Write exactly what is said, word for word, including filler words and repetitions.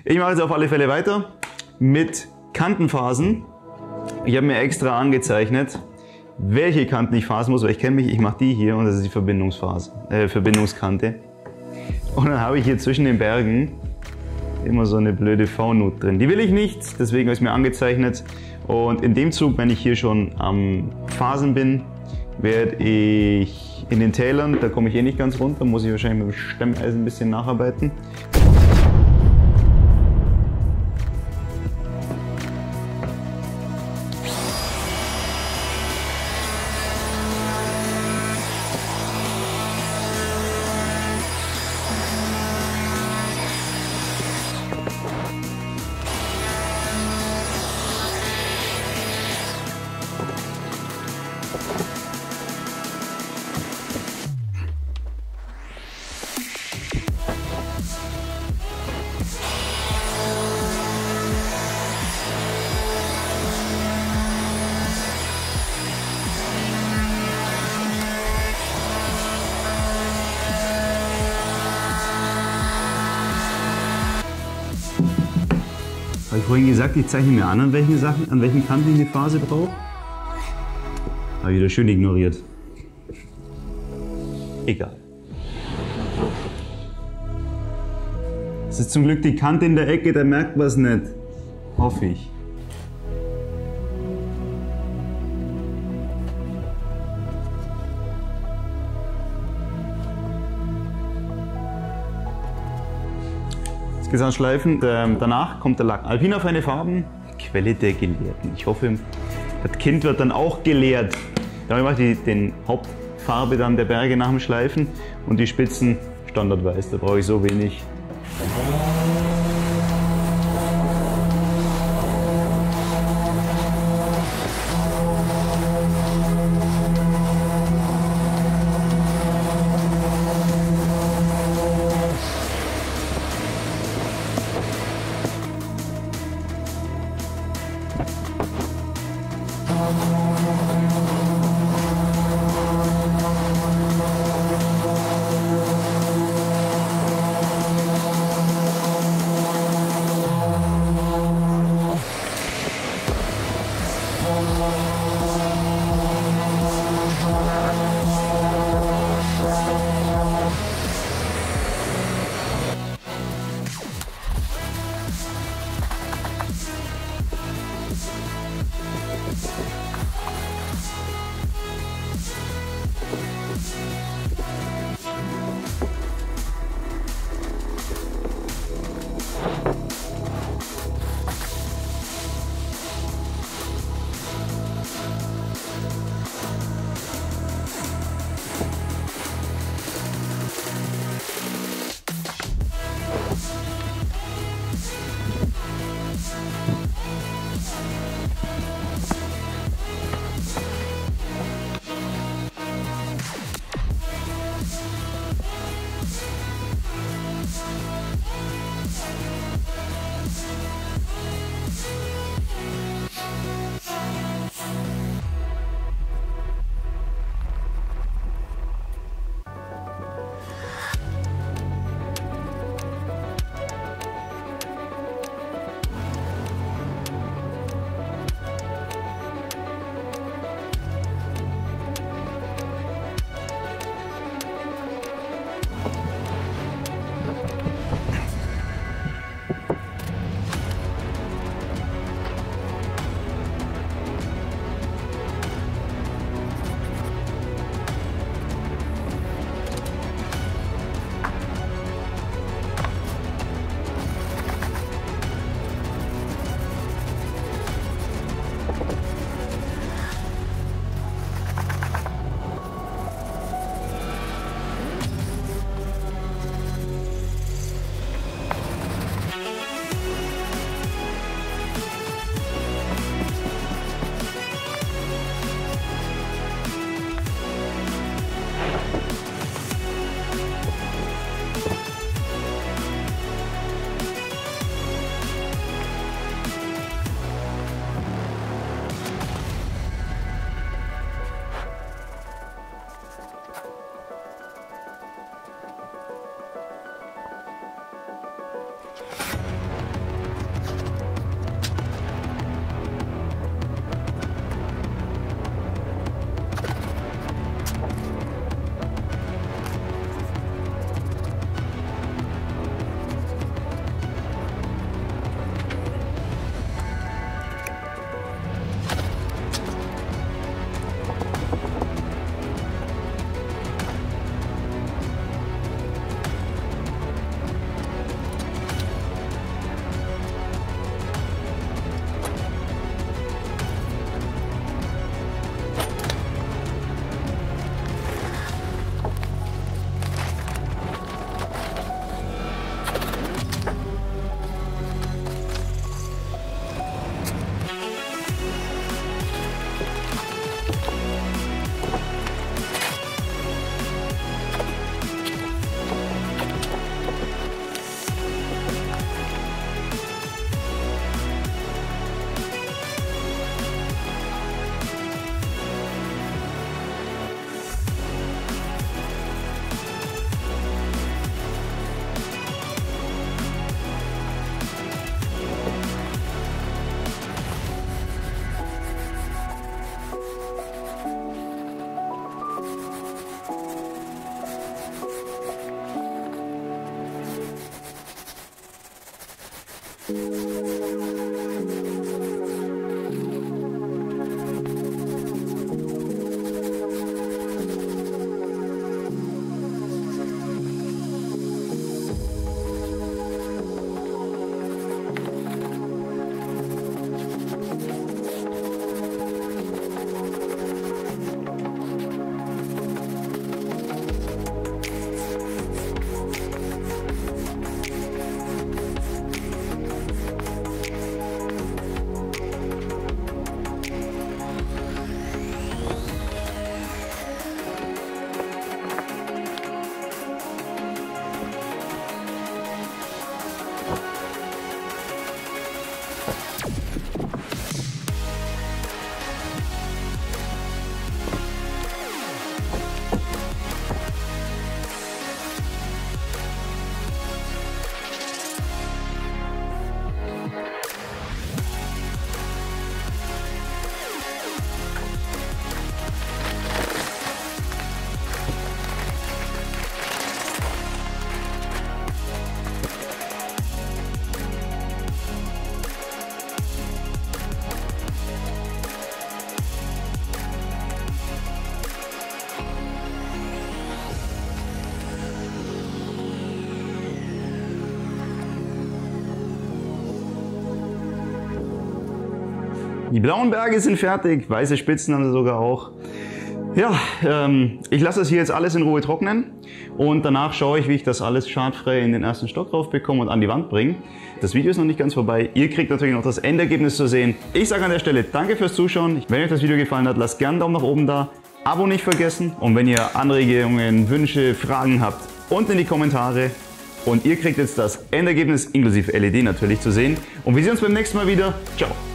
Ich mache jetzt auf alle Fälle weiter mit Kantenphasen. Ich habe mir extra angezeichnet, welche Kanten ich phasen muss, weil ich kenne mich, ich mache die hier und das ist die Verbindungsphase, äh, Verbindungskante. Und dann habe ich hier zwischen den Bergen immer so eine blöde V-Nut drin. Die will ich nicht, deswegen habe ich es mir angezeichnet. Und in dem Zug, wenn ich hier schon am Phasen bin, werde ich in den Tälern, da komme ich eh nicht ganz runter, muss ich wahrscheinlich mit dem Stemmeisen ein bisschen nacharbeiten. Habe ich vorhin gesagt, ich zeichne mir an, an welchen Sachen, an welchen Kanten ich eine Phase brauche? Habe ich wieder schön ignoriert. Egal. Das ist zum Glück die Kante in der Ecke, da merkt man es nicht. Hoffe ich. Gesamtschleifen. Danach kommt der Lack. Alpina feine Farben, Quelle der Gelehrten. Ich hoffe, das Kind wird dann auch gelehrt. Damit mache ich die Hauptfarbe dann der Berge nach dem Schleifen und die Spitzen standardweiß. Da brauche ich so wenig. Die blauen Berge sind fertig, weiße Spitzen haben sie sogar auch. Ja, ähm, ich lasse das hier jetzt alles in Ruhe trocknen und danach schaue ich, wie ich das alles schadfrei in den ersten Stock drauf bekomme und an die Wand bringe. Das Video ist noch nicht ganz vorbei. Ihr kriegt natürlich noch das Endergebnis zu sehen. Ich sage an der Stelle danke fürs Zuschauen. Wenn euch das Video gefallen hat, lasst gerne einen Daumen nach oben da. Abo nicht vergessen. Und wenn ihr Anregungen, Wünsche, Fragen habt, unten in die Kommentare. Und ihr kriegt jetzt das Endergebnis inklusive L E D natürlich zu sehen. Und wir sehen uns beim nächsten Mal wieder. Ciao.